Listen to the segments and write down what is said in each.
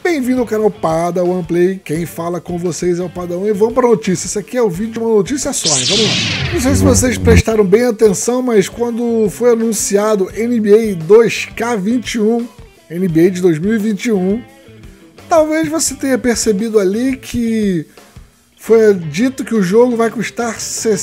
Bem-vindo ao canal Padawan Play, quem fala com vocês é o Padawan e vamos para a notícia. Esse aqui é o vídeo de uma notícia só, hein? Vamos lá. Não sei se vocês prestaram bem atenção, mas quando foi anunciado NBA 2K21, NBA de 2021, talvez você tenha percebido ali que foi dito que o jogo vai custar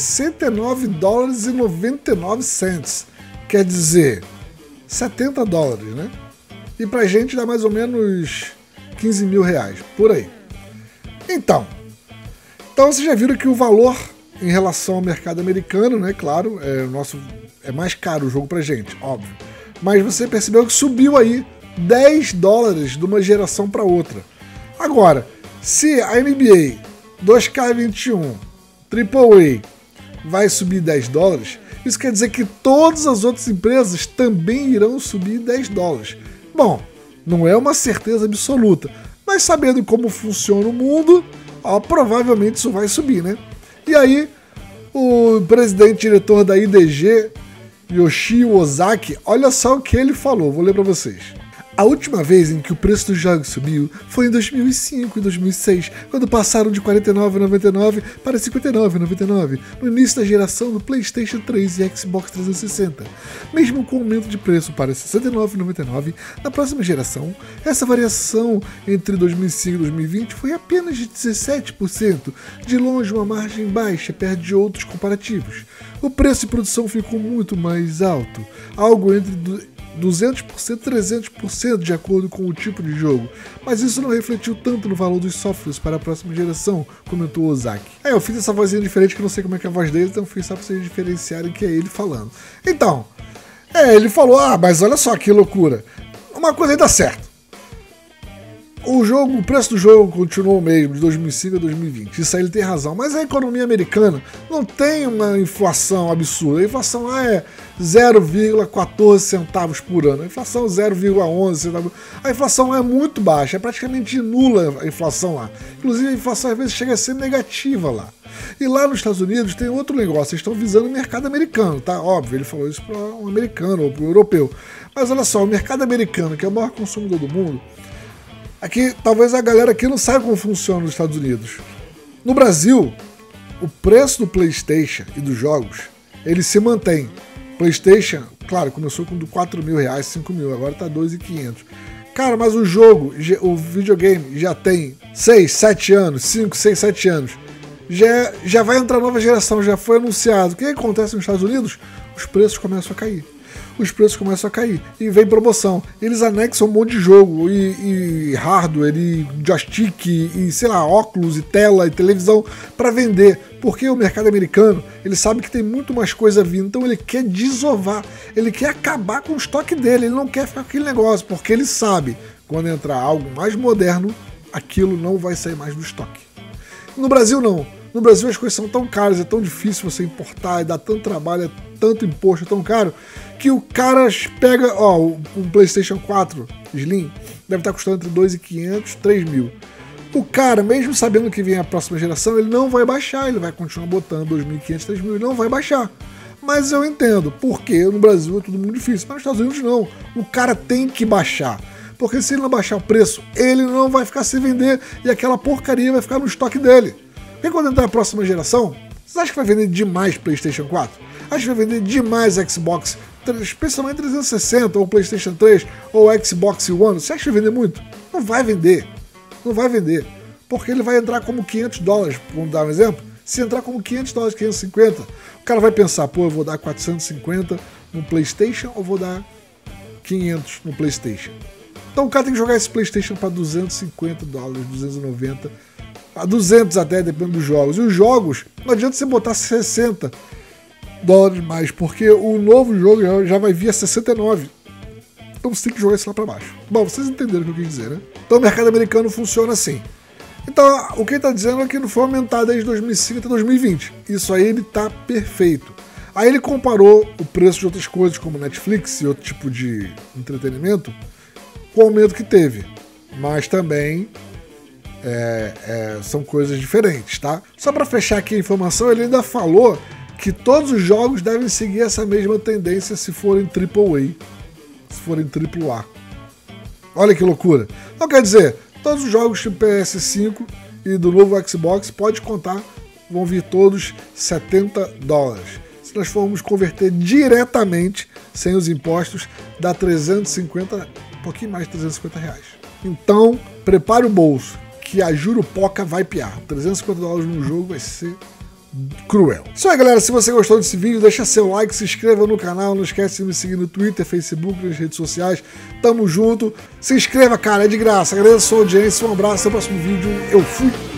$69,99, quer dizer, $70, né? E pra gente dá mais ou menos 15 mil reais, por aí. Então vocês já viram que o valor em relação ao mercado americano, né? Claro, é mais caro o jogo pra gente, óbvio. Mas você percebeu que subiu aí $10 de uma geração para outra. Agora, se a NBA 2K21 AAA vai subir $10, isso quer dizer que todas as outras empresas também irão subir $10. Bom, não é uma certeza absoluta, mas sabendo como funciona o mundo, provavelmente isso vai subir, né? E aí, o presidente diretor da IDG, Yoshio Ozaki, olha só o que ele falou, vou ler para vocês. A última vez em que o preço dos jogos subiu foi em 2005 e 2006, quando passaram de R$ 49,99 para R$ 59,99, no início da geração do PlayStation 3 e Xbox 360. Mesmo com o aumento de preço para R$ 69,99 na próxima geração, essa variação entre 2005 e 2020 foi apenas de 17%, de longe uma margem baixa perto de outros comparativos. O preço de produção ficou muito mais alto, algo entre 200% e 300% de acordo com o tipo de jogo, mas isso não refletiu tanto no valor dos softwares para a próxima geração, comentou Ozaki. Eu fiz essa vozinha diferente que eu não sei como é que é a voz dele, então fiz só para vocês diferenciarem que é ele falando. Então, ele falou, mas olha só que loucura, uma coisa aí dá certo. O preço do jogo continuou o mesmo, de 2005 a 2020, isso aí ele tem razão, mas a economia americana não tem uma inflação absurda, a inflação lá é 0,14 centavos por ano, a inflação 0,11 centavos, a inflação é muito baixa, é praticamente nula a inflação lá, inclusive a inflação às vezes chega a ser negativa lá. E lá nos Estados Unidos tem outro negócio, eles estão visando o mercado americano, tá? Óbvio, ele falou isso para um americano ou para um europeu, mas olha só, o mercado americano, que é o maior consumidor do mundo, aqui, talvez a galera aqui não saiba como funciona nos Estados Unidos. No Brasil, o preço do PlayStation e dos jogos, ele se mantém. PlayStation, claro, começou com R$4 mil, R$5 mil, agora tá R$2.500. Cara, mas o jogo, o videogame já tem 6, 7 anos, 5, 6, 7 anos. Já vai entrar nova geração, já foi anunciado. O que acontece nos Estados Unidos? Os preços começam a cair. E vem promoção. Eles anexam um monte de jogo, e hardware, e joystick, e sei lá, óculos, e tela, e televisão para vender. Porque o mercado americano, ele sabe que tem muito mais coisa vindo, então ele quer desovar, ele quer acabar com o estoque dele, ele não quer ficar com aquele negócio, porque ele sabe, quando entrar algo mais moderno, aquilo não vai sair mais do estoque. No Brasil não. No Brasil as coisas são tão caras, é tão difícil você importar, dá tanto trabalho, é tanto imposto, é tão caro, que o cara pega, um PlayStation 4 Slim, deve estar custando entre R$2.500 e R$3.000. O cara, mesmo sabendo que vem a próxima geração, ele não vai baixar, ele vai continuar botando R$2.500, R$3.000, ele não vai baixar. Mas eu entendo, porque no Brasil é tudo muito difícil, mas nos Estados Unidos não. O cara tem que baixar. Porque se ele não baixar o preço, ele não vai ficar sem vender e aquela porcaria vai ficar no estoque dele. E quando entrar a próxima geração, vocês acham que vai vender demais PlayStation 4? Acho que vai vender demais Xbox, especialmente 360, ou PlayStation 3, ou Xbox One? Você acha que vai vender muito? Não vai vender. Não vai vender. Porque ele vai entrar como $500, vamos dar um exemplo? Se entrar como $500, 550, o cara vai pensar, eu vou dar 450 no PlayStation ou vou dar 500 no PlayStation? Então o cara tem que jogar esse PlayStation para $250, 290, a 200 até, dependendo dos jogos. E os jogos, não adianta você botar $60 mais, porque o novo jogo já vai vir a 69. Então você tem que jogar isso lá para baixo. Bom, vocês entenderam o que eu quis dizer, né? Então o mercado americano funciona assim. Então o que ele está dizendo é que não foi aumentado desde 2005 até 2020. Isso aí ele está perfeito. Aí ele comparou o preço de outras coisas, como Netflix e outro tipo de entretenimento, com o aumento que teve. Mas também são coisas diferentes, tá? Só para fechar aqui a informação, ele ainda falou que todos os jogos devem seguir essa mesma tendência se forem AAA, se forem AAA. Olha que loucura. Então quer dizer, Todos os jogos do PS5 e do novo Xbox, pode contar, vão vir todos $70. Se nós formos converter diretamente, sem os impostos, dá 350, um pouquinho mais de R$350. Então, prepare o bolso, que a Jurupoca vai piar. $350 num jogo vai ser cruel. Isso aí, galera. Se você gostou desse vídeo, deixa seu like, se inscreva no canal. Não esquece de me seguir no Twitter, Facebook, nas redes sociais. Tamo junto. Se inscreva, cara. É de graça. Agradeço a sua audiência. Um abraço. Até o próximo vídeo. Eu fui.